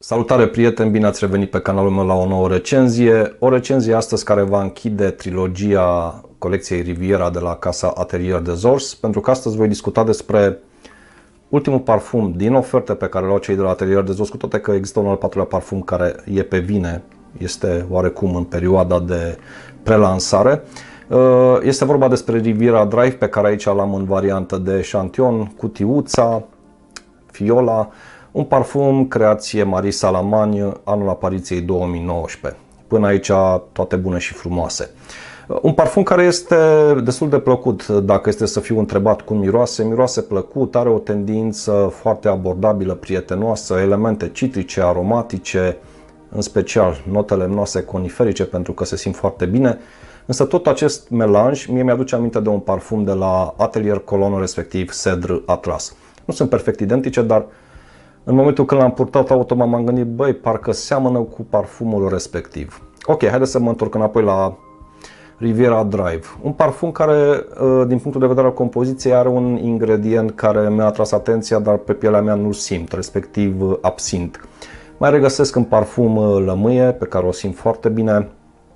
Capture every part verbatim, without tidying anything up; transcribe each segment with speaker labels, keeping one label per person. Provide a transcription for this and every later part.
Speaker 1: Salutare prieteni, bine ați revenit pe canalul meu la o nouă recenzie. O recenzie astăzi care va închide trilogia colecției Riviera de la casa Atelier des Ors, pentru că astăzi voi discuta despre ultimul parfum din oferte pe care l-au cei de la Atelier des Ors, cu toate că există un al patrulea parfum care e pe vine, este oarecum în perioada de prelansare. Este vorba despre Riviera Drive, pe care aici l-am în variantă de eșantion, cutiuța, fiola. Un parfum creație Marie Salamagne, anul apariției două mii nouăsprezece. Până aici toate bune și frumoase. Un parfum care este destul de plăcut, dacă este să fiu întrebat cum miroase. Miroase plăcut, are o tendință foarte abordabilă, prietenoasă, elemente citrice, aromatice, în special note lemnoase coniferice, pentru că se simt foarte bine. Însă tot acest melanj mie mi-aduce aminte de un parfum de la Atelier Cologne, respectiv Cedre Atlas. Nu sunt perfect identice, dar în momentul când l-am purtat, automat m-am gândit, băi, parcă seamănă cu parfumul respectiv. Ok, haideți să mă întorc înapoi la Riviera Drive. Un parfum care, din punctul de vedere al compoziției, are un ingredient care mi-a atras atenția, dar pe pielea mea nu-l simt, respectiv absint. Mai regăsesc în parfum lămâie, pe care o simt foarte bine.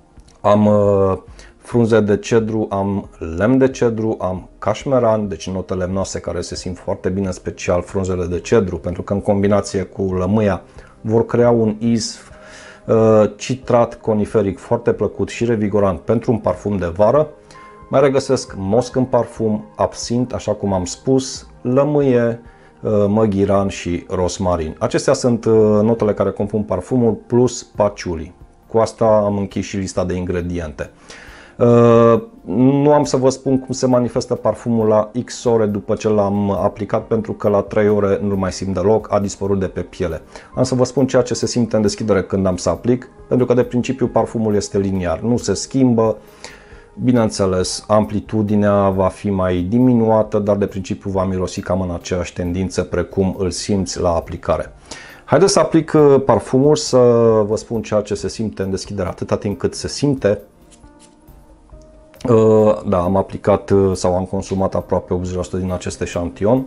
Speaker 1: Am frunze de cedru, am lemn de cedru, am cașmeran, deci note lemnoase care se simt foarte bine, în special frunzele de cedru, pentru că în combinație cu lămâia vor crea un iz uh, citrat coniferic foarte plăcut și revigorant pentru un parfum de vară. Mai regăsesc mosc în parfum, absint, așa cum am spus, lămâie, uh, măghiran și rosmarin. Acestea sunt uh, notele care compun parfumul, plus paciuli. Cu asta am închis și lista de ingrediente. Uh, nu am să vă spun cum se manifestă parfumul la X ore după ce l-am aplicat, pentru că la trei ore nu mai simt deloc, a dispărut de pe piele. Am să vă spun ceea ce se simte în deschidere când am să aplic, pentru că de principiu parfumul este liniar, nu se schimbă. Bineînțeles, amplitudinea va fi mai diminuată, dar de principiu va mirosi cam în aceeași tendință precum îl simți la aplicare. Haideți să aplic parfumul, să vă spun ceea ce se simte în deschidere, atâta timp cât se simte. Da, am aplicat sau am consumat aproape optzeci la sută din acest eșantion.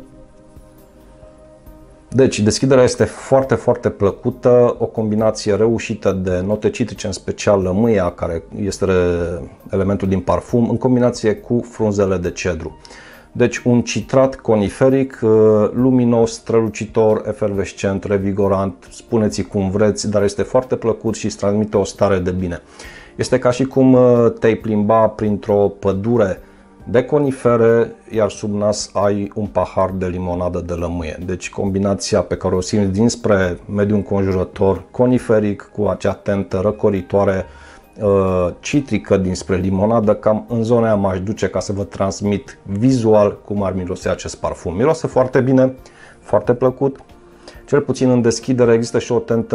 Speaker 1: Deci, deschiderea este foarte, foarte plăcută, o combinație reușită de note citrice, în special lămâia, care este elementul din parfum, în combinație cu frunzele de cedru. Deci un citrat coniferic, luminos, strălucitor, efervescent, revigorant, spuneți cum vreți, dar este foarte plăcut și îți transmite o stare de bine. Este ca și cum te-ai plimba printr-o pădure de conifere, iar sub nas ai un pahar de limonadă de lămâie. Deci combinația pe care o simți dinspre mediul înconjurător, coniferic, cu acea tentă răcoritoare, citrică dinspre limonadă, cam în zona aia m-aș duce ca să vă transmit vizual cum ar miroase acest parfum. Miroase foarte bine, foarte plăcut, cel puțin în deschidere există și o tentă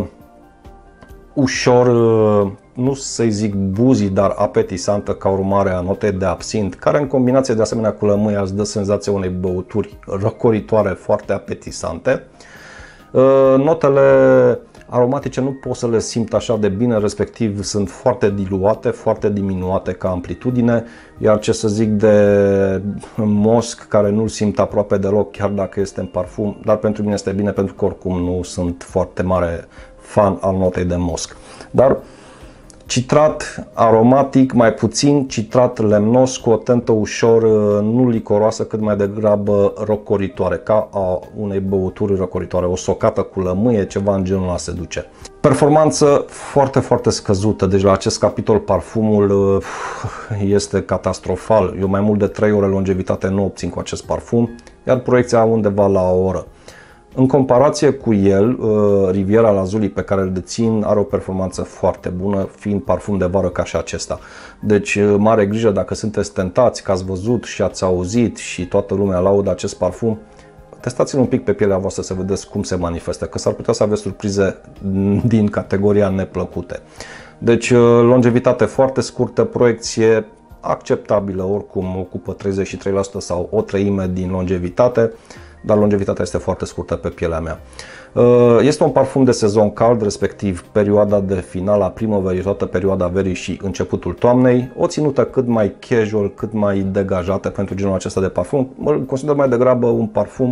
Speaker 1: ușor, nu să-i zic buzi, dar apetisantă ca urmare a notei de absint, care în combinație de asemenea cu lămâia îți dă senzația unei băuturi răcoritoare foarte apetisante. Notele aromatice nu pot să le simt așa de bine, respectiv sunt foarte diluate, foarte diminuate ca amplitudine, iar ce să zic de mosc, care nu-l simt aproape deloc, chiar dacă este în parfum, dar pentru mine este bine, pentru că oricum nu sunt foarte mare fan al notei de mosc. Dar citrat aromatic, mai puțin citrat lemnos, cu o tentă ușor nu licoroasă, cât mai degrabă răcoritoare, ca a unei băuturi răcoritoare, o socată cu lămâie, ceva în genul ăla se duce. Performanță foarte, foarte scăzută, deci la acest capitol parfumul este catastrofal. Eu mai mult de trei ore longevitate nu obțin cu acest parfum, iar proiecția undeva la o oră. În comparație cu el, Riviera Lazuli, pe care îl dețin, are o performanță foarte bună, fiind parfum de vară ca și acesta. Deci mare grijă, dacă sunteți tentați, că ați văzut și ați auzit și toată lumea laudă acest parfum, testați-l un pic pe pielea voastră să vedeți cum se manifestă, că s-ar putea să aveți surprize din categoria neplăcute. Deci longevitate foarte scurtă, proiecție acceptabilă, oricum ocupă treizeci și trei la sută sau o treime din longevitate, dar longevitatea este foarte scurtă pe pielea mea. Este un parfum de sezon cald, respectiv perioada de final a primăverii, toată perioada verii și începutul toamnei. O ținută cât mai casual, cât mai degajată pentru genul acesta de parfum. Îl consider mai degrabă un parfum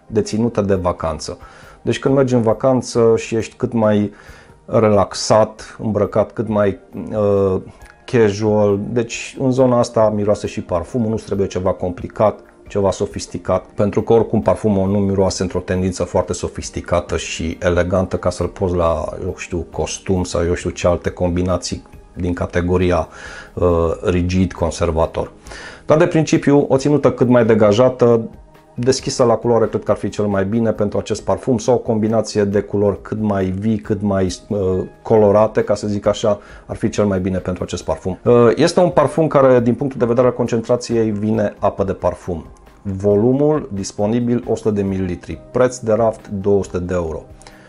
Speaker 1: deținută de vacanță. Deci când mergi în vacanță și ești cât mai relaxat, îmbrăcat cât mai uh, casual, deci în zona asta miroase și parfumul, nu trebuie ceva complicat, ceva sofisticat, pentru că oricum parfumul nu miroase într-o tendință foarte sofisticată și elegantă ca să-l poți la, eu știu, costum sau eu știu ce alte combinații din categoria uh, rigid, conservator. Dar de principiu, o ținută cât mai degajată, deschisă la culoare, cred că ar fi cel mai bine pentru acest parfum, sau o combinație de culori cât mai vii, cât mai uh, colorate, ca să zic așa, ar fi cel mai bine pentru acest parfum. Uh, este un parfum care, din punctul de vedere al concentrației, vine apă de parfum. Volumul disponibil o sută de mililitri, preț de raft două sute de euro.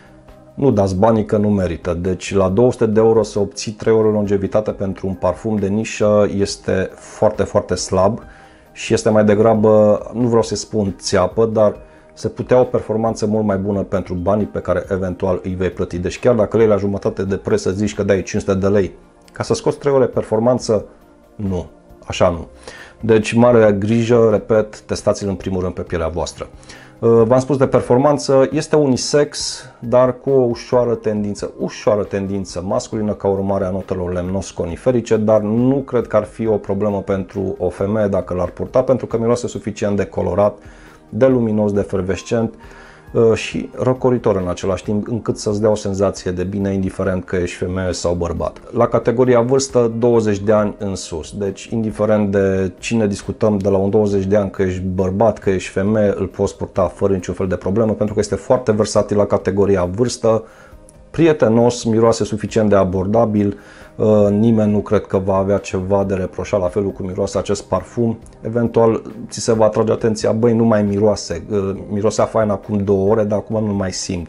Speaker 1: Nu dați banii că nu merită, deci la două sute de euro să obții trei ore longevitate pentru un parfum de nișă este foarte, foarte slab și este mai degrabă, nu vreau să spun țeapă, dar se putea o performanță mult mai bună pentru banii pe care eventual îi vei plăti. Deci chiar dacă le iei la jumătate de preț să zici că dai cinci sute de lei, ca să scoți trei ore performanță, nu, așa nu. Deci mare grijă, repet, testați-l în primul rând pe pielea voastră. V-am spus de performanță, este unisex, dar cu o ușoară tendință, ușoară tendință masculină ca urmare a notelor lemnos-coniferice, dar nu cred că ar fi o problemă pentru o femeie dacă l-ar purta, pentru că miroase suficient de colorat, de luminos, de efervescent și răcoritor în același timp, încât să-ți dea o senzație de bine, indiferent că ești femeie sau bărbat. La categoria vârstă, douăzeci de ani în sus, deci indiferent de cine discutăm, de la un douăzeci de ani, că ești bărbat, că ești femeie, îl poți purta fără niciun fel de problemă, pentru că este foarte versatil la categoria vârstă, prietenos, miroase suficient de abordabil, nimeni nu cred că va avea ceva de reproșat la felul cum miroase acest parfum. Eventual ți se va atrage atenția, băi, nu mai miroase, mirosea fain acum două ore, dar acum nu mai simt.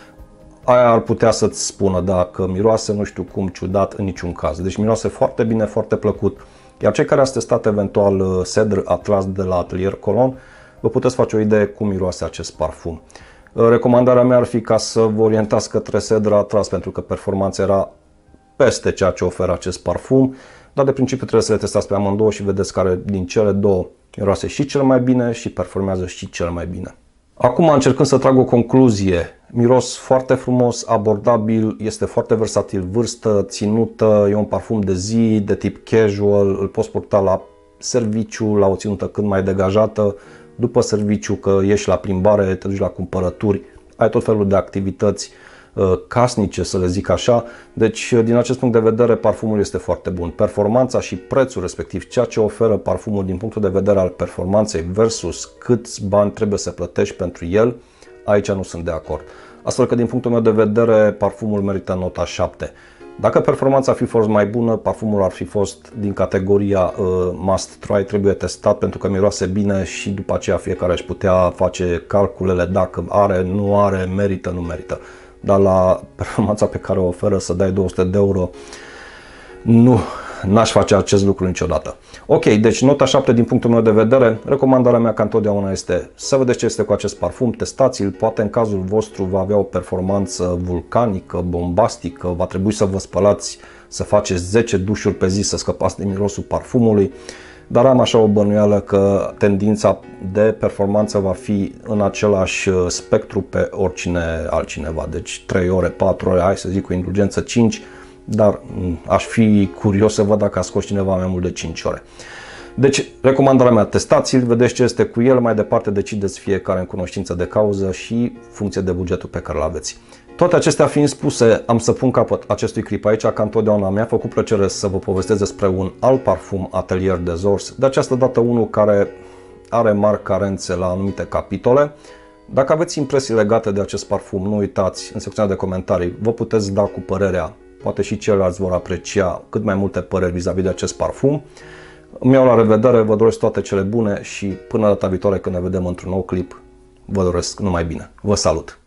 Speaker 1: Aia ar putea să-ți spună, da, că miroase nu știu cum ciudat în niciun caz. Deci miroase foarte bine, foarte plăcut. Iar cei care ați testat eventual Cedr Atlas de la Atelier Cologne, vă puteți face o idee cum miroase acest parfum. Recomandarea mea ar fi ca să vă orientați către Cedr Atlas, pentru că performanța era peste ceea ce oferă acest parfum, dar de principiu trebuie să le testați pe amândouă și vedeți care din cele două miroase și cel mai bine și performează și cel mai bine. Acum, încercând să trag o concluzie, miros foarte frumos, abordabil, este foarte versatil, vârstă, ținută, e un parfum de zi, de tip casual, îl poți purta la serviciu, la o ținută cât mai degajată, după serviciu, că ieși la plimbare, te duci la cumpărături, ai tot felul de activități casnice, să le zic așa. Deci, din acest punct de vedere, parfumul este foarte bun. Performanța și prețul, respectiv ceea ce oferă parfumul din punctul de vedere al performanței versus câți bani trebuie să plătești pentru el, aici nu sunt de acord. Astfel că, din punctul meu de vedere, parfumul merită nota șapte. Dacă performanța ar fi fost mai bună, parfumul ar fi fost din categoria uh, must try, trebuie testat pentru că miroase bine și după aceea fiecare își putea face calculele dacă are, nu are, merită, nu merită. Dar la performanța pe care o oferă să dai două sute de euro, nu, n-aș face acest lucru niciodată. Ok, deci nota șapte din punctul meu de vedere, recomandarea mea ca întotdeauna este să vedeți ce este cu acest parfum, testați-l, poate în cazul vostru va avea o performanță vulcanică, bombastică, va trebui să vă spălați, să faceți zece dușuri pe zi să scăpați de mirosul parfumului, dar am așa o bănuială că tendința de performanță va fi în același spectru pe oricine altcineva. Deci trei ore, patru ore, hai să zic cu indulgență cinci, dar aș fi curios să văd dacă a scos cineva mai mult de cinci ore. Deci, recomandarea mea, testați-l, vedeți ce este cu el, mai departe decideți fiecare în cunoștință de cauză și funcție de bugetul pe care îl aveți. Toate acestea fiind spuse, am să pun capăt acestui clip aici, ca întotdeauna mi-a făcut plăcere să vă povestesc despre un alt parfum Atelier des Ors, de această dată unul care are mari carențe la anumite capitole. Dacă aveți impresii legate de acest parfum, nu uitați, în secțiunea de comentarii vă puteți da cu părerea, poate și ceilalți vor aprecia cât mai multe păreri vis-a-vis de acest parfum. Îmi iau la revedere, vă doresc toate cele bune și până data viitoare când ne vedem într-un nou clip, vă doresc numai bine. Vă salut!